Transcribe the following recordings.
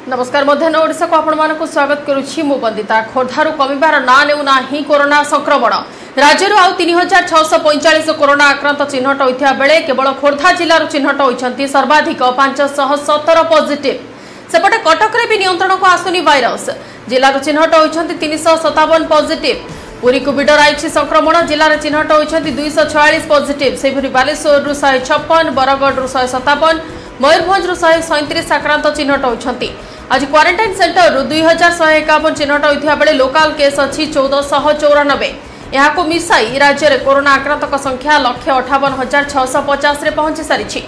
नमस्कार मध्याह्न ओडिशा को आपण स्वागत करुछि मु बंदिता। खोर्धारू कमिबार ना नेउ नाही कोरोना संक्रमण। राज्य आउ 3645 कोरोना आक्रांत चिन्हट होइथिया बेले केवल खोर्धा जिल्लार चिन्हट होइछंती सर्वाधिक 517 पॉजिटिव। सेपटे कटक रे भी नियंत्रण को आसुनी वायरस। जिल्लार चिन्हट होइछंती 357 पॉजिटिव। पुरी को बिडर आइछि संक्रमण। जिल्लार चिन्हट होइछंती 246 पॉजिटिव। सेभरि बालेश्वर रु 156, बरगढ़ रु 157, मयूरभंज रु 137 आक्रांत चिन्हट होइछंती। आज क्वारंटाइन सेंटर रु 2151 चिन्हट होइथिया बेले लोकल केस अछि 1494। यहाको मिसाई राज्य रे कोरोना आक्रांतक संख्या 1,58,650 रे पहुंची सारिछि।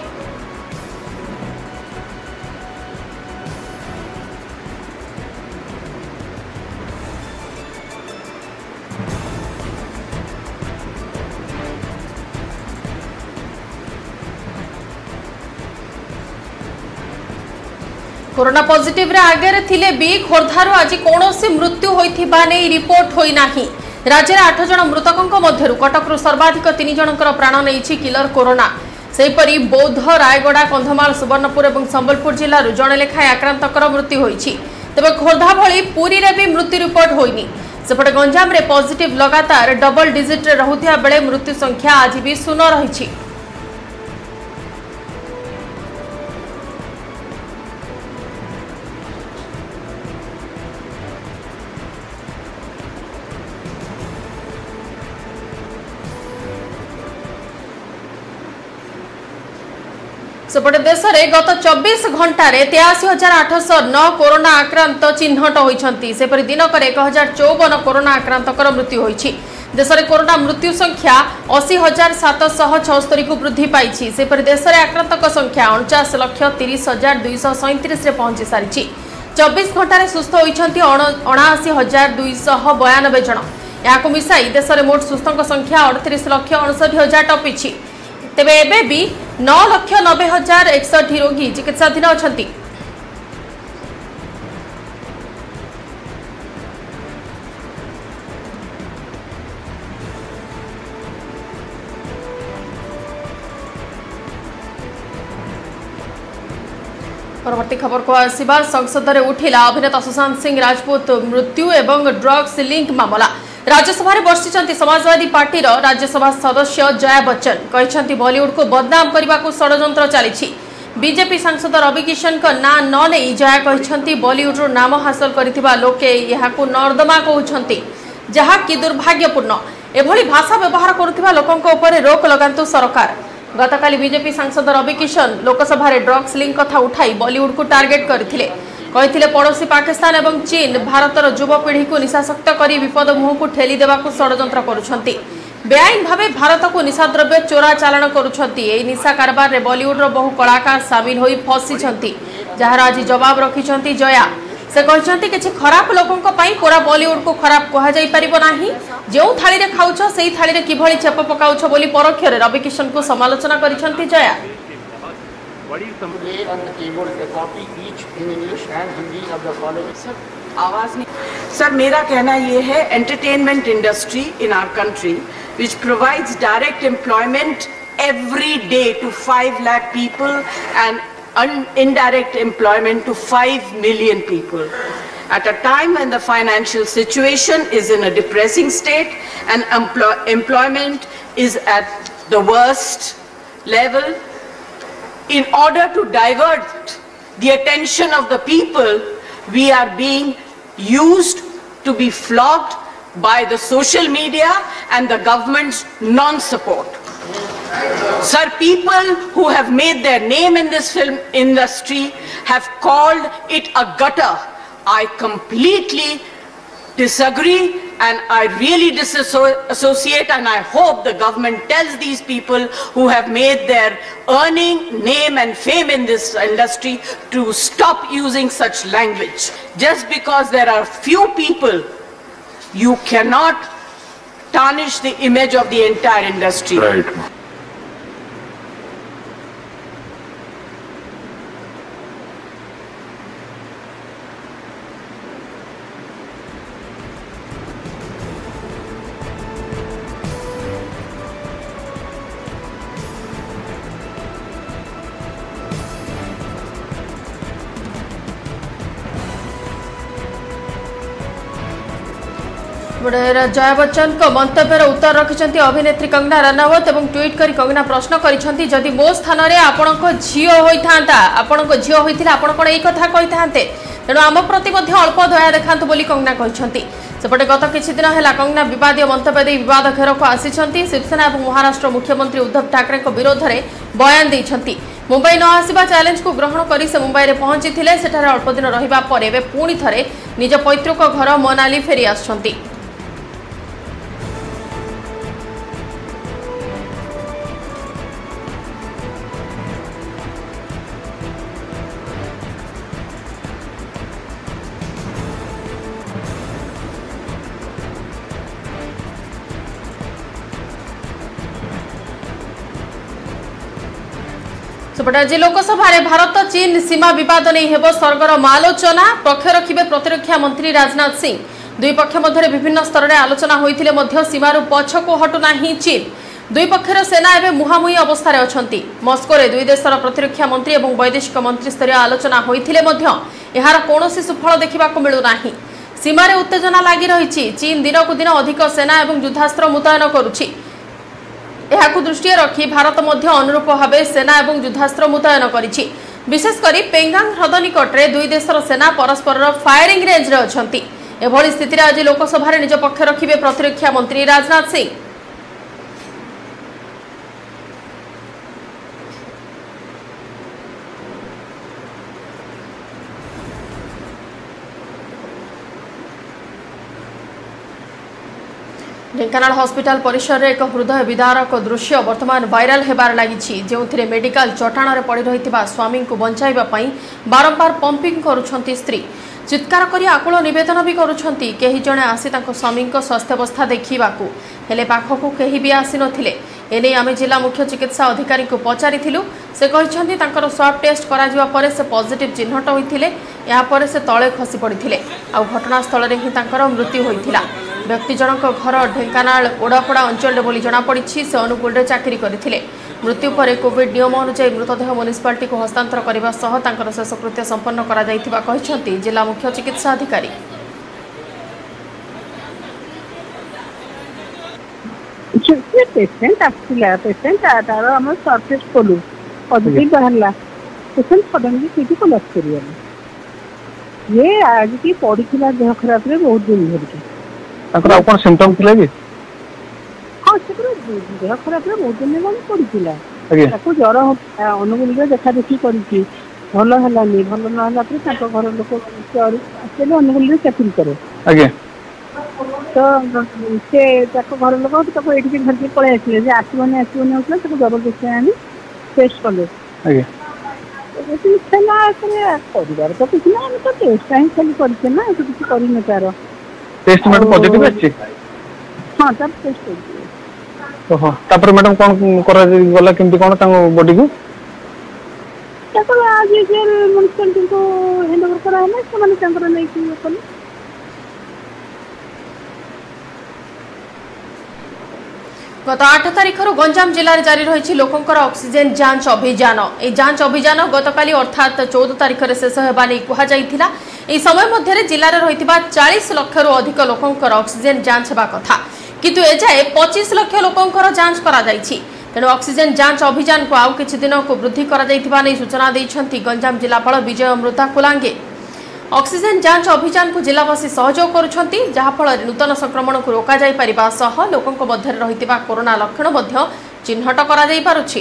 कोरोना पॉजिटिव रे आगे रे थिले भी खोर्धारू आज कोनोसी मृत्यु होइथिबा नै रिपोर्ट होई नाही। राज्य रे 8 जन मृतकंक मध्यरु कटकरु सर्वाधिक 3 जनकर प्राण नैछि किलर कोरोना। सेहिपरि बौद्ध, रायगड़ा, कंधमाल, सुवर्णपुर एवं संबलपुर जिल्लारू जणे लेखाय आक्रांतकर मृत्यु होइछि। तबे खोर्धा भଳି पुरी रे भी मृत्यु रिपोर्ट होइनी। सेपटे गंजाम रे पॉजिटिव लगातार डबल डिजिट रे रहुथिया बेले मृत्यु संख्या आज भी शून्य रहिछि। सेपटे देश में गत 24 घंटा 83,809 कोरोना आक्रांत चिन्हट होइछंती। सेपरि दिनक 1054 कोरोना आक्रांतकर मृत्यु होइछि। देश में कोरोना मृत्यु संख्या 80,776 को वृद्धि पाइछि। सेपरि देश में आक्रांतक संख्या 49,30,237 रे पहुंची सारिछि। 24 घंटा सुस्थ होइछंती 79,292 जन। याकु मिसाई देश में मोट सुस्थक संख्या 38,59,000 टपिछि। तेबे एबे भी 9,90,061 रोगी चिकित्साधीन अछंती। परवर्ती खबर को आसिबा संसद रे उठिला अभिनेता सुशांत सिंह राजपूत मृत्यु एवं ड्रग्स लिंक मामला। राज्यसभा बसिचंती समाजवादी पार्टी राज्यसभा सदस्य जया बच्चन कहते बॉलीवुड को बदनाम करने को षड्यंत्र चली। बीजेपी सांसद रवि किशन का ना न नहीं जया कहते बॉलीवुड नाम हासिल करथिबा लोके यहाकू नर्दमा कहउछंती, जहा कि दुर्भाग्यपूर्ण। एभली भाषा व्यवहार करुथिबा लोकंक ऊपर रोक लगांतु सरकार। गतकाली बीजेपी सांसद रवि किशन लोकसभा ड्रग्स लिंक कथा उठाई बॉलीवुड को टार्गेट करथिले। कहते पड़ोशी पाकिस्तान एवं चीन भारतर युवपीढ़ी को निशाशक्त कर विपद मुह को ठेली देवाकू षड्यंत्र करुछंती। बेआईन भावे भारत को निशाद्रव्य चोरा चालाण करुछंती। एही निशा कारबार रे बॉलीवुड रो बहु कलाकार सामिल होई फसिछंती, जहार आज जवाब रखिछंती जया। से कहछंती किछि खराब लोकंक पई पूरा बॉलीवुड को खराब कहा जाई परिबो नाही। जेउ थाली रे खाउछ सेही थाली रे किभली छेप पकाउछ बोली परोक्ष रे रवि किशन को समालोचना करिछंती Jaya. What is on the keyboard? A copy each in English and Hindi of the following. Sir आवाज नहीं। सर मेरा कहना ये है entertainment industry in our country which provides direct employment every day to 5 lakh people and indirect employment to 5 million people. At a time when the financial situation is in a depressing state and employment is at the worst level, in order to divert the attention of the people, we are being used to be flogged by the social media and the government's non-support. Sir, people who have made their name in this film industry have called it a gutter. I completely disagree and I really disassociate, and I hope the government tells these people who have made their earning, name and fame in this industry to stop using such language. Just because there are few people, you cannot tarnish the image of the entire industry. Right. सेपटे जया बच्चन को मंतव्यर उत्तर रखिंट अभिनेत्री कंगना रनावत और tweet कर कंगना प्रश्न करिसेंती जदि मो स्थान में आपण झील होता आपण झील होता आपण कौन यही कथा कही था तेणु आम प्रति अल्प दया देखा बोली कंगना कहते सेपटे गत किछि दिन है कंगना विवादीय मंतव्य दे विवाद घेर को आसी शिवसेना और महाराष्ट्र मुख्यमंत्री उद्धव ठाकरे विरोध में बयान देते मुंबई न आसवा चैलेंज को ग्रहण कर से मुंबई में पहुंची सेठारे अल्प दिन रहिबा परे पुणी थरे निज पैतृक घर मनाली फेरी आछंती। सेपटे आज लोकसभा भारत चीन सीमा बद नहीं हेब सरगरम आलोचना पक्ष रखिबे प्रतिरक्षा मंत्री राजनाथ सिंह दुई पक्ष मध्य विभिन्न स्तर में आलोचना होते सीमार पछको हटुना चीन दुई पक्षर सेना एवं मुहांमुही अवस्था अच्छी मस्को दुई देशर प्रतिरक्षा मंत्री और वैदेशिक मंत्री स्तरीय आलोचना होते यार कौन सुफल देखा मिलूना सीमार उत्तेजना लगी रही चीन दिन को दिन अधिक सेना और युद्धास्त्र मुतयन करुछि एहाकु दृष्टि रखी भारत मध्य अनुरूप भाव सेना और युद्धास्त्र मुतयन करिछि विशेषकर पेंगांग ह्रद निकट में दुई देशर सेना परस्पर फायरिंग रेंज रे अछंती एभली स्थिति आज लोकसभा निज पक्ष रखिबे प्रतिरक्षा मंत्री राजनाथ सिंह। ढेंकानाल हॉस्पिटल परिसर में एक हृदय विदारक दृश्य वर्तमान वायरल होबार लगी जो मेडिकल चटाण में पड़ रही स्वामी को बचाइवाई बारंबार पंपिंग करुछंती स्त्री चित्कार करी आकुल नवेदन भी करुछंती केही जणे आसी तांको स्वामी स्वास्थ्यावस्था देखिबाकू हेले पाखकू केही भी आसी नथिले एने आमे जिला मुख्य चिकित्सा अधिकारी को पचारिथिलु से कहिसंती तांकर स्वाब टेस्ट करा जिवा परे से पॉजिटिव चिन्हट होइथिले या परे से तळे खसी पड़िथिले आ घटनास्थल रे ही तांकर मृत्यु होइथिला व्यक्ति जनक घर ढेंकानाल ओडापड़ा अंचल बोली जनापड़ी से अनुकूल चाकरी करथिले मृत्यु पर कोविड नियम अनुसार मृतदेह म्युनिसिपालिटी को हस्तांतर करने सह शेषकृत्य संपन्न करा जायतिबा कहिसंती जिला मुख्य चिकित्सा अधिकारी। पेसेंट आसला पेसेंट तार आम सर्फेस कलु पॉजिटिव बाहरला पेसेंट सडनली सीधी कोलैप्स करियला ये आज की पड़ीला देह खराब रे बहुत दिन धरिकी ताकर कोन सिम्पटम थिले कि हां से देह खराब रे बहुत दिन मन पड़ीला ताको ज्वर अनुगुल रे देखा देखी करिकी भल हलानी भल न हला पर ताको घर लोक आसेले अनुगुल रे चेकिंग करे आगे तो से ताको घर लोक ताको एठी के घर के पळे आसीले जे आसीबने होतला ताको जबरदस्ती आनी टेस्ट करले आगे तो सेना करे परिवार तो कुछ ना हम तो टेस्ट ही खाली करके ना तो कुछ करी न तारो टेस्ट में पॉजिटिव अछि हां तब टेस्ट कर ओहो तापर मैडम कोन करा गला केमती कोन तांग बॉडी को ताको आज जे म्युनिसिपालिटी को हैंडओवर करा है से माने तांकर नै कि कोन गत 8 तारिख गंजाम जिले में जारी रही लोकंकर ऑक्सीजन जांच अभियान ए जांच अभियान गतकाली अर्थात 14 तारिख में शेष होगा नहीं कहुला यह समय मध्य जिले में रही 40 लाख रु अधिक लोकंकर ऑक्सीजन जांच होगा कथा किंतु एजाए 25 लाख लोकंकर जांच करा जायछि तेणु ऑक्सीजन जांच अभियान को आउ किछि दिन को वृद्धि करा जायथिबा नै सूचना दैछंती गंजाम जिलापाल विजय अमृता कुलांगे। ऑक्सीजन जांच अभियान को जिलावासी सहयोग करुछंती जहाफल नूतन संक्रमण को रोका जाय परिबा सह लोकंक मध्य रहितिबा कोरोना लक्षण मध्य चिन्हट करा जाय पारुछि।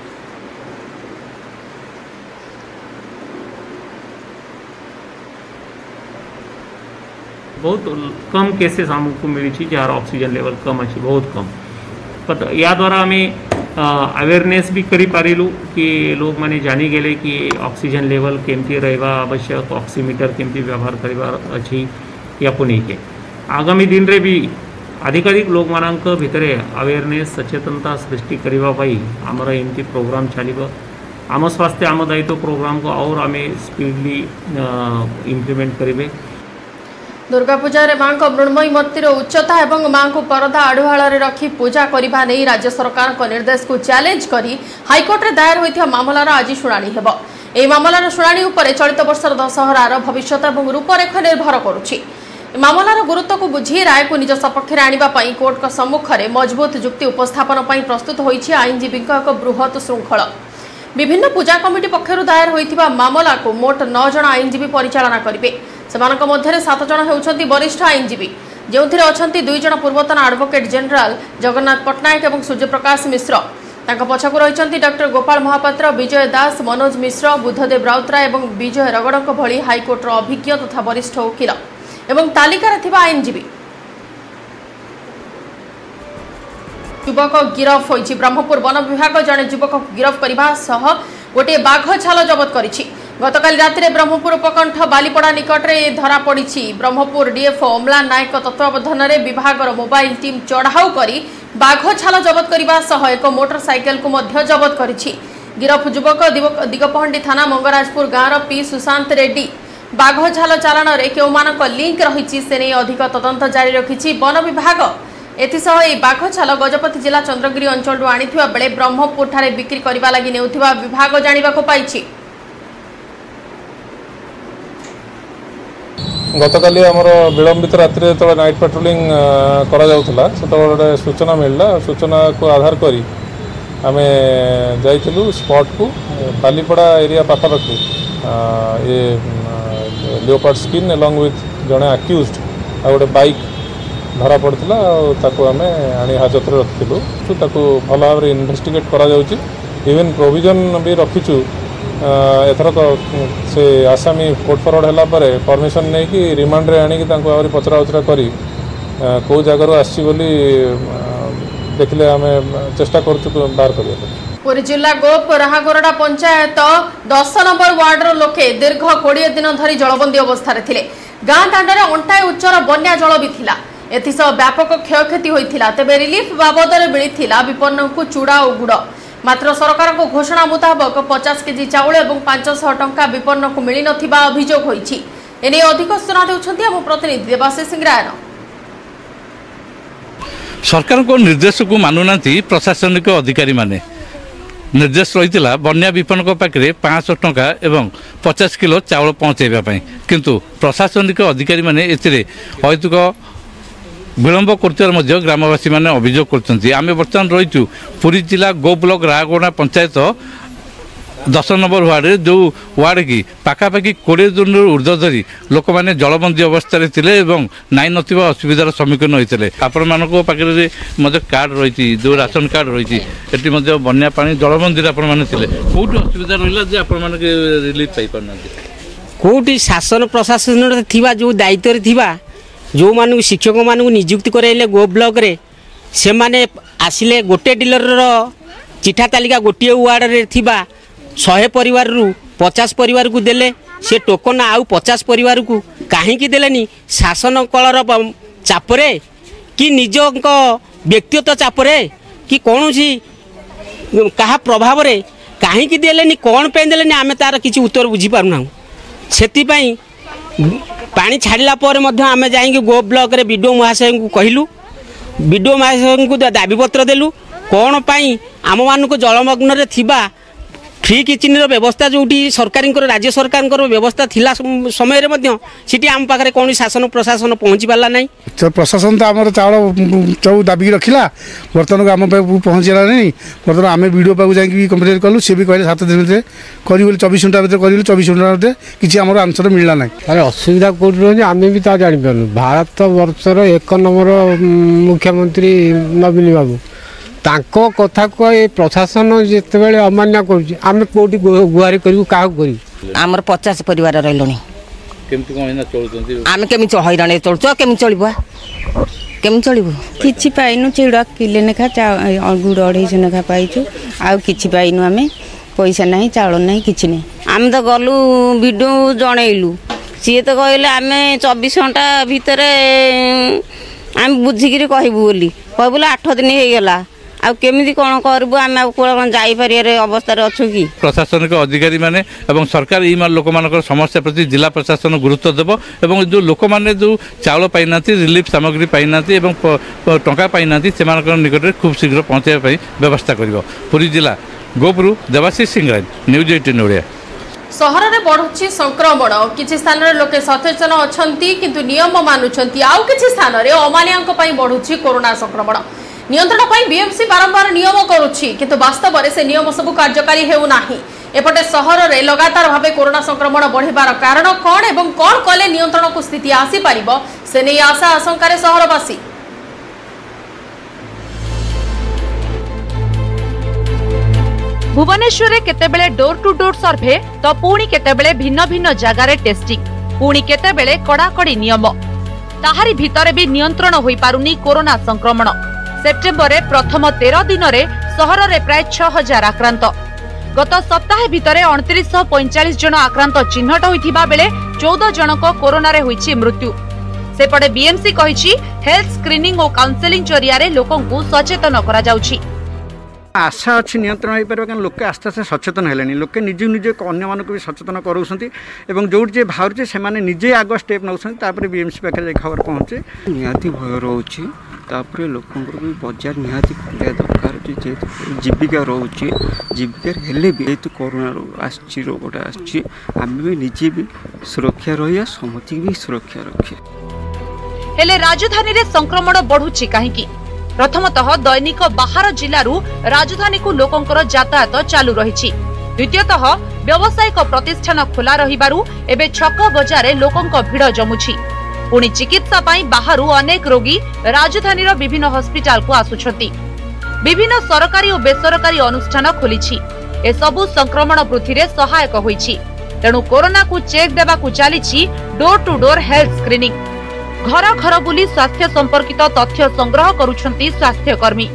बहुत कम केसेस हमको मिली जार ऑक्सीजन लेवल कम अच्छी बहुत कम पता या द्वारा आम अवेयरनेस भी करी पारिलु कि लोग माने जानी गेले कि ऑक्सीजन लेवल केमती रहबा आवश्यक ऑक्सीमीटर केमती व्यवहार करिबार अछि या पुनी के आगामी दिन रे भी अधिकाधिक लोक मानक भितरे अवेयरनेस सचेतनता सृष्टि करिबा पई हमर एमती प्रोग्राम चलिबो आम स्वास्थ्य आम दायित्व प्रोग्राम को और आम स्पीडली इम्प्लीमेंट करिबे। दुर्गा पूजा रे मां को मृण्मयी मूर्तिर उच्चता एवं मां को परदा आढ़ुआल रखी पूजा करने नहीं राज्य सरकार को निर्देश को चैलेंज करी हाईकोर्ट रे दायर होइथिया मामलार आज शुणाणी हेबो। एही मामलार शुणाणी उपरे चलित वर्षर दशहरार भविष्यत एवं रूपरेख निर्भर करुछि। मामलार गुरुत्व को बुझी राय को निज सपक्ष आनिबा पई कोर्ट का सम्मुख में मजबूत जुक्ति उपस्थापन पई प्रस्तुत होईछि आईनजीवी एक बृहत श्रृंखल। विभिन्न पूजा कमिटी पक्षर दायर होइथिबा मामला को मोट 9 जन आईनजीवी परिचालना करिवे। सेमानक मध्यरे 7 जन हेउछन्ति वरिष्ठ आईनजीवी, जेउथिरे अछन्ति 2 जन पूर्वतन एडवोकेट जनरल जगन्नाथ पट्टनायक एवं सूर्यप्रकाश मिश्र। तांका पछकु रहिछन्ति डॉक्टर गोपाल महापात्र, विजय दास, मनोज मिश्र, बुद्धदेव राउतराय एवं विजय रगड़क भली हाईकोर्टर अभिज्ञ तथा वरिष्ठ वकील एवं तालिकार थिबा आईनजीवी। युवक गिरफ होइछि। ब्रह्मपुर वन विभाग जड़े युवक गिरफ करने सह गोटे बाघ छाल जबत करिछि। गतकाली राति ब्रह्मपुर उपकंठ बालीपड़ा निकट में धरा पड़ी। ब्रह्मपुर डीएफओ अम्लान नायक तत्वावधान में विभाग मोबाइल टीम चढ़ाऊ करी बाघ छाल जबत करने सह एक मोटरसाइकेल को मध्य जबत करिछि। गिरफ युवक दिगपहंडी थाना मंगराजपुर गाँव पी सुशांत रेड्डी। बाघ छाल चालाण में केउ मानक लिंक रही से नहीं अधिक तदंत जारी रखिछि वन विभाग। एथिसह ए बाघ छाल गजपति जिला चंद्रगिरी अंचल आनिथिबा बेले ब्रह्मपुर ठारे बिक्री करबा लागि नेउथिबा विभाग जानिबाको पाइछि। गतकाली आमर विलंबित रात्रि जो नाइट पेट्रोलिंग करा जाउथला गोटे सूचना मिलला। सूचना को आधार करी आमे जाइथिलु स्पॉट को बालीपड़ा एरिया पाखापाखि ये लियोपार्ड स्किन एलॉन्ग विथ जड़े आक्यूज्ड आ गोटे बाइक धरा पड़ता आम आनी हाजत रखिलु। ताकू भल भाव इन्वेस्टिगेट करा जाउची। इवन प्रोविजन भी रखीचु एथरक से आसामी कोर्ट फरवर्ड है परमिशन नहीं कि रिमांड रे आनी आहरी पचरा उचरा करी कौ जगार आसी देखले आम चेष्टा करूँ बाहर करने। पुरी जिला गोप राहागोरडा पंचायत 10 नंबर वार्डर लोके दीर्घ 20 दिन धरी जलबंदी अवस्था थिले। गाँ दाण्डे अंटाए उच्चर बन्या जल भी थिला। एथिसह व्यापक क्षयक्षति होइथिला। तेबे रिलीफ बाबदरे मिलिथिला विपन्न को चूड़ा और गुड़। मात्र सरकार को घोषणा मुताबक 50 केजी चाउल और 500 टंका विपन्न को मिली नथिबा अभियोग होइछि। एने अधिक सूचना देउछन्ति हम प्रतिनिधि देवाशीष सिंह रायन। सरकार को निर्देश को मानुनांती प्रशासनिक अधिकारी माने। निर्देश रही बन्या विपन्न पाखे 500 टंका एवं 50 किलो चाउल पहुँचाइवाई, किंतु प्रशासनिक अधिकारी माने एथिरे अहेतुक विलंब कर ग्रामवासी माने अभियोग करछन्ति। आमे वर्तमान रहीचु पुरी जिला गो block Rahagoda panchayat 10 number ward जो वार्ड की पाखापाखि 20 दिन ऊर्ध्व धरी लोक मैंने जलबंदी अवस्था एवं नाई नथिबा असुविधार सम्मुखीन होते। आपण मान पाखे कार्ड रही जो राशन कार्ड रही एटी बन्या पानी जलबंदी आपण मैंने कौटी असुविधा रहा आपण मैंने रिलीफ पाई पारना कौटी शासन प्रशासन थिबा जो दायित्व थिबा जो मानू शिक्षक मानू नियुक्ति कराइले गो ब्लॉक रे से माने आसिले गोटे डीलर चिठा तालिका गोटे वार्ड रे थिबा 100 परिवार रु 50 परिवार को देले से टोकन आउ 50 परिवार को कहीं देलेनी शासन कलर चापरे कि निज व्यक्तिगत चापरे कि कौन सी कहा प्रभाव रे कहीं देलेनी कौन पे देलेनी आमे तार किसी उत्तर बुझी पारना। सेति पई पानी छाड़ला पर मध्य आमे जाएंगे गो ब्लॉक रे बीडीओ महाशय को कहलु। बीडीओ महाशय को दाबी पत्र देलु कौन पाई आम मान को जलमग्न रे थिबा फ्री किचन व्यवस्था जो सरकार राज्य सरकार व्यवस्था थिला समय रे आम पाखे कौन शासन प्रशासन पहुँची पारा ना। प्रशासन तो आम चाउ दाबी रखिला बर्तमान को आम पहुँचला नहीं। बर्तमान आम वीडियो पाक जाकि कंप्लेन कलु सी भी कहले 7 दिन करी 24 घंटा भर कर 24 घंटा किसी आम आंसर मिलला ना। अरे असुविधा कौट रही आम भी जापर भारत वर्षर 1 नंबर मुख्यमंत्री नवीन बाबू तांको कथा को ए प्रशासन जिते बेले अमान्य करें कौटी गुहारी करूँ क्या करूँ। आमर 50 परिवार रही आम केमी हईराण चलु केमी चलू केमी चलू कि पाइनु चिड़ा किले नेखा गुड़ 250 नेखा पाइचु आउ कि पाइनु आम पैसा ना चाउल ना कि नहीं। आम तो गलु वीडियो जनइलु सी तो कहले आम 24 घंटा भितर आम बुझिकी कहबू बोली कहबू 8 दिन हो गला केमी कौन करूँ आम जापर अवस्था अच्छु कि प्रशासनिक अधिकारी माने एवं सरकार ये लोक मान समस्या प्रति जिला प्रशासन गुरुत्व देव एवं जो लोक मैंने जो चाउल पाई ना रिलीफ सामग्री पाई ना टंका पाई ना से निकट में खूब शीघ्र पहुँचाई व्यवस्था कर। पुरी जिला गोपुरु देवाशीष सिंह न्यूज 18 ओडिया। सहर में बढ़ुची संक्रमण किसी स्थान में लोके सचेतन अच्छा किंतु नियम मानुंट आउ कि स्थान में अमानिया बढ़ुची कोरोना संक्रमण नियंत्रण पर बीएमसी बारंबार नियम करुच्ची किंतु वास्तव में से नियम सब कार्यकारी हेउना एपटे सहर में लगातार भाव कोरोना संक्रमण बढ़िबार कारण कौन एवं कौन कले नियंत्रण को स्थिति आसी पारिबो से नहीं आशा आशंका सहरवासी। भुवनेश्वर में केतेबेले डोर टू डोर सर्वे तो पुणी केतेबेले भिन्न भिन्न जगार टेस्टिंग पुणी केतेबेले कड़ाकड़ी नियम ताहारी भितर भी नियंत्रण होई पारुनी कोरोना संक्रमण। सेप्टेम्बर रे प्रथम 13 दिन रे सहर रे प्राय 6000 आक्रांत गत सप्ताह भितर 2945 जन आक्रांत चिन्हट होइथिबा बेले 14 जनक कोरोना रे होइछि मृत्यु। सेपटे बीएमसी कहिछि हेल्थ स्क्रीनिंग और काउंसलिंग जरिया रे लोकंकु सचेतन करा जाउछि। आशा अच्छी नियंत्रण हो पारे कारण लोके आस्ते आस्ते सचेतन है लोके निजे निजे अन्य मानक भी सचेतन कराउछंती एवं जो बाहर से माने निजे आग स्टेप नौछंती तापर बीएमसी पाखे खबर पहुँचे निहाती भय रोचे तापर लोकंकर भी बाजार निहाती खुलिया दरकार जेहेतु जीविका रोचे जीविका हेले भी जेहेतु कोरोना आछि रोगटा आछि आमे भी निजे भी सुरक्षा रहिया समति भी सुरक्षा रखे। हेले राजधानी रे संक्रमण बढ़ुछि काहेकि प्रथमतः दैनिक बाहर जिलू राजधानी को लोकंकर यातायात चालू रही। द्वितीयतः व्यावसायिक प्रतिष्ठान खोला रहिबारु एबे छक बजार लोकंक भिड़ जमुछि। पुणी चिकित्सा पाई बाहरु अनेक रोगी राजधानी विभिन्न हॉस्पिटल को आसुछंती। विभिन्न सरकारी और बेसरकारी अनुष्ठान खोलिछि। ए सबु संक्रमण वृद्धि रे सहायक होइछि। तेणु कोरोना को चेक देबा को चालिछि door to door health screening. घर घर बुली स्वास्थ्य संपर्कित तथ्य संग्रह करुछंती स्वास्थ्य कर्मी।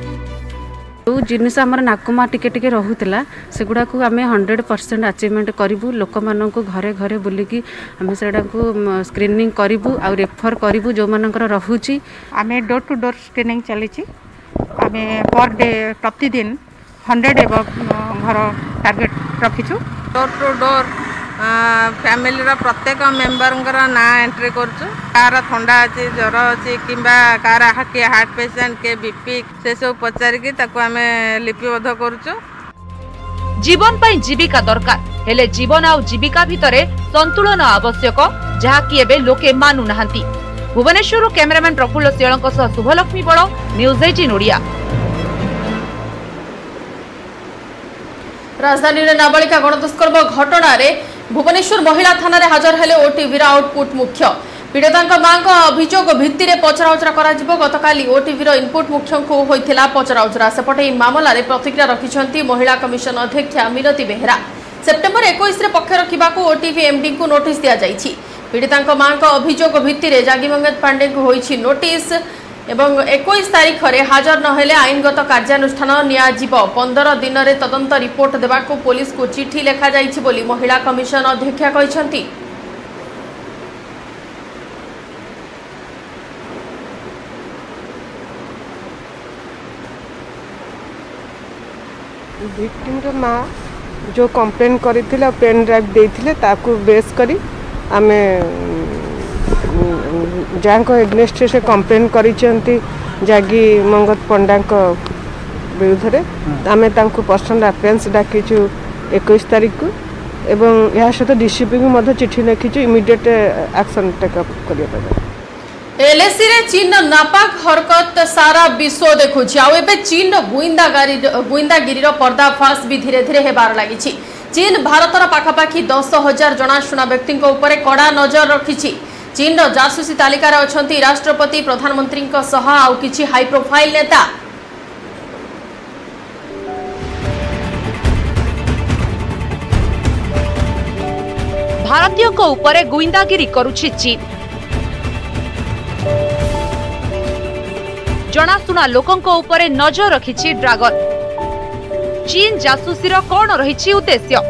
जो जिनिस आमर नाकुमा टिके टिके रहुतला सेगुडा को आमे 100% अचीवमेंट करिवु लोक मानन को घरे घरे बुली की आमे सेडा को स्क्रीनिंग करिवु आ रेफर करिवु जो मानकर रहुची। आमे डोर टू डोर स्क्रीनिंग चलीची। आमे पर डे प्रतिदिन 100 एबव घर टार्गेट रखिछु। डोर टू डोर फैमिली प्रत्येक मेम्बर ना एंट्री करूँ कार थंडा अच्छी ज्वर अच्छी कि कार हार्ट पेशेंट के बीपी से सब पचारिकी आम लिपिबद्ध करूँ। जीवन पाई जीविका दरकार हेले जीवन आ जीविका भितरे संतुलन आवश्यक जहाँकि एबे लोके मानु नाहांती। भुवनेश्वर कैमरामैन प्रफुल्ल सियालंक सह शुभलक्ष्मी बड़ न्यूज 18 ओडिया। राजधानी रे नाबालिका गणदुष्कर्म घटना रे भुवनेश्वर महिला थाना रे हाजर हेले ओटीवी आउटपुट मुख्य पीड़िता मां अभियोग भित्ति पचराउचरा गतकाली ओटीवी इनपुट मुख्य को होइथिला पचराउचरा। सेपटे मामला रे प्रतिक्रिया रखिछंती महिला कमिशन अध्यक्षा मिनती बेहेरा। सेप्टेम्बर 21 रे पक्ष रखा ओटीवी एमडी को नोटिस दिया जाइछि। पीड़िता मां अभियोग भित्ति जागी मंगत पांडे को होइछि नोटिस एवं 21 तारीख रे हाजर नहेले आईनगत कार्यानुष्ठान नियाजिब। 15 दिन रे तदंत रिपोर्ट देबाको पुलिस को चिठी लेखा जाइछि बोली महिला कमिशन अध्यक्षा कहिसंती। विक्टिम रो मां जो कंप्लेन करिथिला पेन ड्राइव देथिले ताकू बेस करी आमे जहाँ एग्नेस्ट से कंप्लेन करिसेंती जागी मंगत पंडा विरुद्ध आमे तांको पर्सनल अफेरेंस डाकिछु 21 तारीख को एवं या सहित डीसीपी को मध्य चिठी लिखिछु इमीडिएट एक्शन टेकअप करिया पड़े। एलएसी रे चीन नापाक हरकत सारा विश्व देखुछि आ एबे चीन गुइंदागिरी पर्दाफाश भी धीरे धीरे हेबार लागिछि। चीन भारतर पाखापाखी 10,000 जनाशुना व्यक्ति कड़ा नजर रखिछि। चीन जासूसी तालिकार अछंती राष्ट्रपति प्रधानमंत्री सह आउ किछि हाई प्रोफाइल नेता। भारतीय को ऊपर गुइंदागिरी करुछि चीन। जनाशुना लोकंक ऊपर नजर रखिछि ड्रागन। चीन जासूसीर कौन रहिछि उद्देश्य?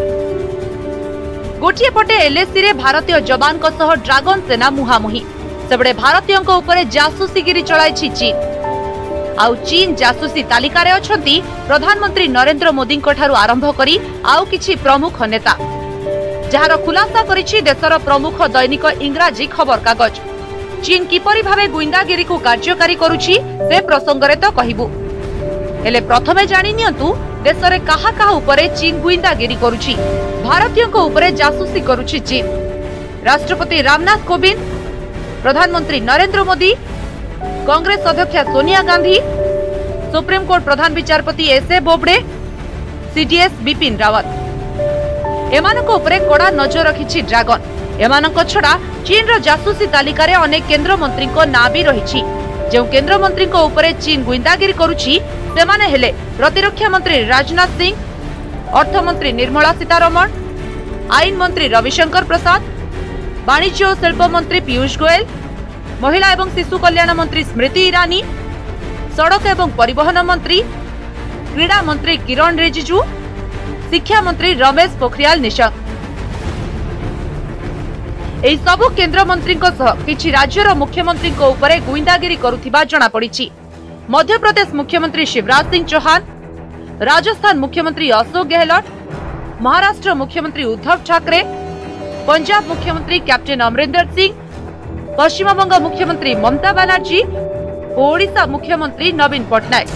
गोटे पटे एलएसी रे भारतीय जवान सह ड्रागन सेना मुहामुही सेबड़े भारतीय जासूसीगिरी चलाइछि चीन। आउ चीन जासूसी तालिकार अछंती प्रधानमंत्री नरेंद्र मोदी ठारू आरंभ करी आउ किछि प्रमुख नेता जार खुलासा करिछि देशर प्रमुख दैनिक इंग्राजी खबर कागज। चीन किपरि भावे गुइंदागिरी को कार्यकारी करुछि से प्रसंगरे तो कहिबु। हेले प्रथमे जानि नियंतु देश रे कहा कहा उपरे चीन गुइंदागिरी करुछि, भारतीयों को उपरे जासूसी करुछि चीन। राष्ट्रपति रामनाथ कोविंद, प्रधानमंत्री नरेंद्र मोदी, कांग्रेस अध्यक्ष सोनिया गांधी, सुप्रीम कोर्ट प्रधान विचारपति एसए बोबडे, सीडीएस बिपिन रावत एमानक उपरे कड़ा नजर रखिछि ड्रैगन। एमानक छड़ा चीन रो जासूसी तालिका रे अनेक केंद्र मंत्री को ना भी रहिछि। जो केंद्र मंत्री को उपरे चीन गुइंदागिरी करुछि सेमाने हेले प्रतिरक्षा मंत्री राजनाथ सिंह, अर्थमंत्री निर्मला सीतारमण, आईन मंत्री रविशंकर प्रसाद, वाणिज्य और शिल्प मंत्री पीयूष गोयल, महिला एवं शिशु कल्याण मंत्री स्मृति ईरानी, सड़क एवं परिवहन मंत्री, क्रीड़ा मंत्री किरण रिजिजू, शिक्षा मंत्री रमेश पोखरियाल निशंक। एही सबु केंद्र मंत्री किछि राज्यर मुख्यमंत्री उपरे गुइंदागिरी करुथिबा जणा पड़िछि। मध्य प्रदेश मुख्यमंत्री शिवराज सिंह चौहान, राजस्थान मुख्यमंत्री अशोक गहलोत, महाराष्ट्र मुख्यमंत्री उद्धव ठाकरे, पंजाब मुख्यमंत्री कैप्टन अमरिंदर सिंह, पश्चिम बंग मुख्यमंत्री ममता बनर्जी, ओडिशा मुख्यमंत्री नवीन पटनायक।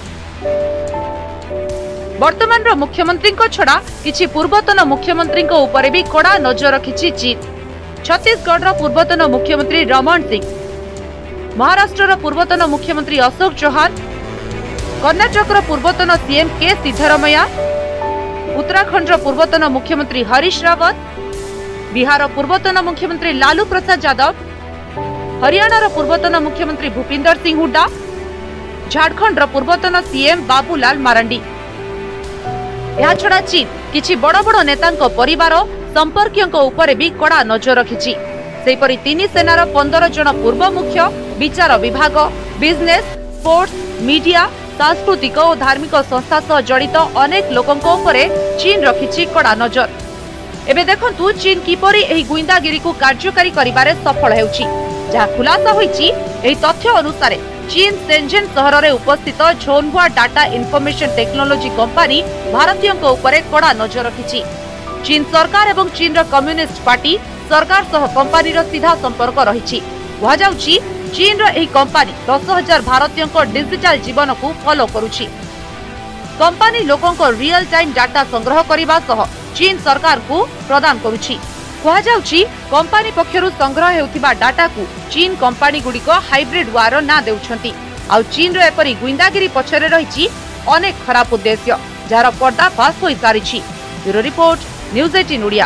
वर्तमान मुख्यमंत्री छड़ा किछि पूर्वतन मुख्यमंत्री उपरे भी कड़ा नजर रखिछि चीन। छत्तीसगढ़ पूर्वतन मुख्यमंत्री रमन सिंह, महाराष्ट्र पूर्वतन मुख्यमंत्री अशोक चौहान, कर्नाटक पूर्वतन सीएम के सिद्धरमैया, उत्तराखंड पूर्वतन मुख्यमंत्री हरीश रावत, बिहार पूर्वतन मुख्यमंत्री लालू प्रसाद यादव, हरियाणा पूर्वतन मुख्यमंत्री भूपिंदर सिंह हुड्डा, झारखंड पूर्वतन सीएम बाबूलाल मारांडी। यह छड़ा चीन किछि बड़ बड़ नेतांको परिवार संपर्कियों उपरे भी कड़ा नजर रखिछि। सेपरि तीन सेनार 15 जन पूर्व मुख्य, विचार विभाग, बिजनेस, स्पोर्ट्स, मीडिया, सांस्कृतिक और धार्मिक संस्था सह जड़ित अनेक लोकों उपरे चीन रखिछि कड़ा नजर। एबे देखंतु चीन किपरि एही गुइंदागिरी को कार्यकारी करिबारे सफल हेउछि। जहा खुलासा होईछि एही तथ्य अनुसार चीन शेंझेन शहर में उपस्थित Zhenhua data information technology company भारतीयों को उपरे कड़ा नजर रखिछि। चीन सरकार एवं चीन रो कम्युनिस्ट पार्टी सरकार सह कंपनी रो सीधा संपर्क रहिछि। कहा जाउछि चीन रो एही कंपनी 10,000 भारतीयों को डिजिटल जीवन को फॉलो करुछि। कंपनी लोकों को रियल टाइम डाटा संग्रह करने सह चीन सरकार को प्रदान करुछि। कहा जाउछि कंपनी पक्षरु संग्रह हेउथिबा डाटा को चीन कंपनी गुडी को हाइब्रिड वार ना देउछंती। आ चीन रो एपरी गुइंदागिरी पछरे रहिछि अनेक खराब उद्देश्य जार पर्दाफाश होई सारिछि। Bureau report, news 18 Odia.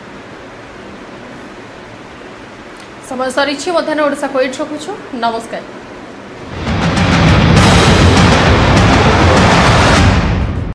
समय सरी मध्याह्न ओडिशा को एट रखुछु। नमस्कार।